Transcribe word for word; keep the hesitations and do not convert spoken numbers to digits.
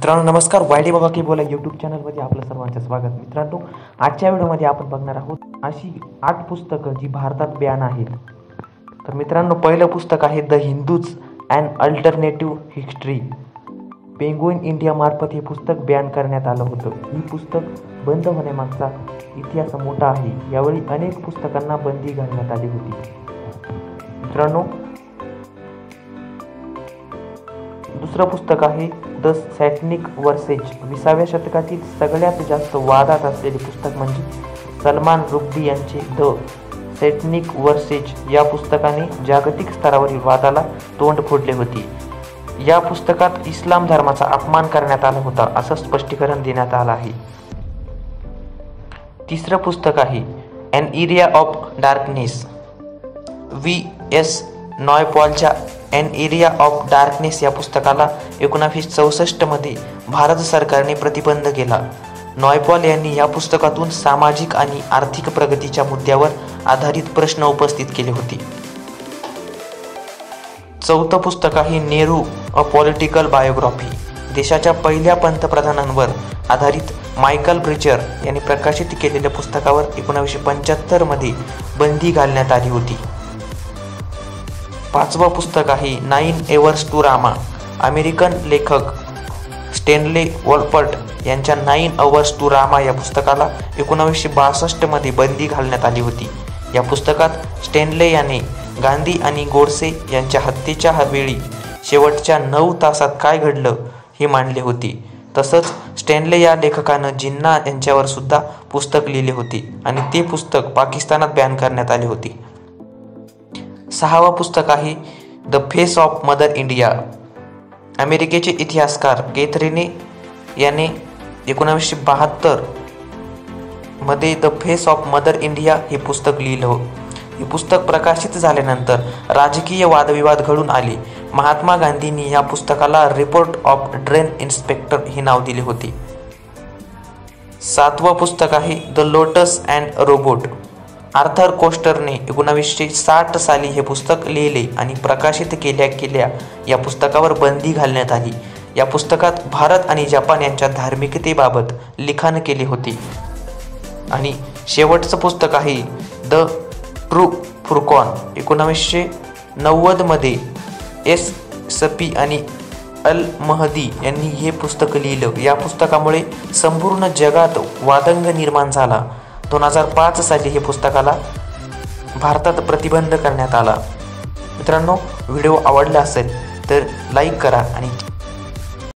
मित्रांनो नमस्कार, वायडी बाबा की बोला यूट्यूब चॅनलमध्ये आपलं सर्वांचं स्वागत। मित्रांनो आजच्या व्हिडिओमध्ये आपण बघणार आहोत अशी आठ पुस्तकं जी भारतात बॅन आहेत। तर मित्रांनो पहिलं पुस्तक आहे the Hindus and alternative history. Penguin India मार्फत हे पुस्तक बॅन करण्यात आलं होतं। ही पुस्तक बंद होण्यामागचा इतिहास मोठा आहे। यावेळी अनेक पुस्तकांना बंदी घालण्यात आली होती। मित्रांनो दुसरं पुस्तक आहे द सॅटनिक वर्सेज। विसाव्या शतकातील सगळ्यात जास्त वादात असलेले पुस्तक म्हणजे सलमान रुश्दी यांचे द सॅटनिक वर्सेज या पुस्तकाने जागतिक स्तरावरील वादाला तोंड फोडले होते। या पुस्तकात इस्लाम धर्माचा अपमान करण्यात आला होता असं स्पष्टीकरण देण्यात आलं आहे। तिसरं पुस्तक आहे an area of darkness. V S नॉयपॉलच्या ॲन एरिया ऑफ डार्कनेस या पुस्तकाला एकोणीसशे चौसष्ट मध्ये भारत सरकारने प्रतिबंध केला। नॉयपॉल यांनी या पुस्तकातून सामाजिक आणि आर्थिक प्रगतीच्या मुद्द्यावर आधारित प्रश्न उपस्थित केले होते। चौथं पुस्तक आहे नेहरू अ पॉलिटिकल बायोग्राफी। देशाच्या पहिल्या पंतप्रधानांवर आधारित मायकल ब्रिचर यांनी प्रकाशित केलेल्या पुस्तकावर एकोणीसशे पंच्याहत्तर मध्ये बंदी घालण्यात आली होती। पाचवं पुस्तक आहे nine hours to Rama. American लेखक स्टॅनले वॉलपर्ट यांच्या नाईन अवर्स टू रामा या पुस्तकाला एकोणीसशे बासष्ट मध्ये बंदी घालण्यात आली होती। या पुस्तकात स्टॅनले याने गांधी आणि गोडसे यांच्या हत्येच्या वेळी शेवटच्या नऊ तासात काय घडलं हे मांडले होते। तसंच स्टॅनले या लेखकानं जिन्ना यांच्यावर सुद्धा पुस्तक लिहिले होते आणि ते पुस्तक पाकिस्तानात बॅन करण्यात आले होते। सहावा पुस्तक आहे the face of mother India. अमेरिकेचे इतिहासकार केथरीने याने एकोणीसशे बहात्तर मध्ये the face of mother India हे पुस्तक लिहिलं। हे पुस्तक प्रकाशित झाल्यानंतर राजकीय वादविवाद घडून आले। महात्मा गांधींनी या पुस्तकाला रिपोर्ट ऑफ ड्रेन इन्स्पेक्टर हे नाव दिले होते। सातवं पुस्तक आहे the lotus and robot. Arthur कोस्टरने एकोणीसशे साठ साली हे पुस्तक लिहिले आणि प्रकाशित केल्या केल्या या पुस्तकावर बंदी घालण्यात आली। या पुस्तकात भारत आणि जपान यांच्या धार्मिकतेबाबत लिखाण केले होते। आणि शेवटचं पुस्तक आहे द ट्रू फुरकॉन। एकोणीसशे नव्वद मध्ये एस सपी आणि अल महदी यांनी हे पुस्तक लिहिलं। या पुस्तकामुळे संपूर्ण जगात वादंग निर्माण झाला। दोन हजार पाच साली हे पुस्तकाला भारतात प्रतिबंध करण्यात आला। मित्रांनो व्हिडिओ आवडला असेल तर लाईक करा आणि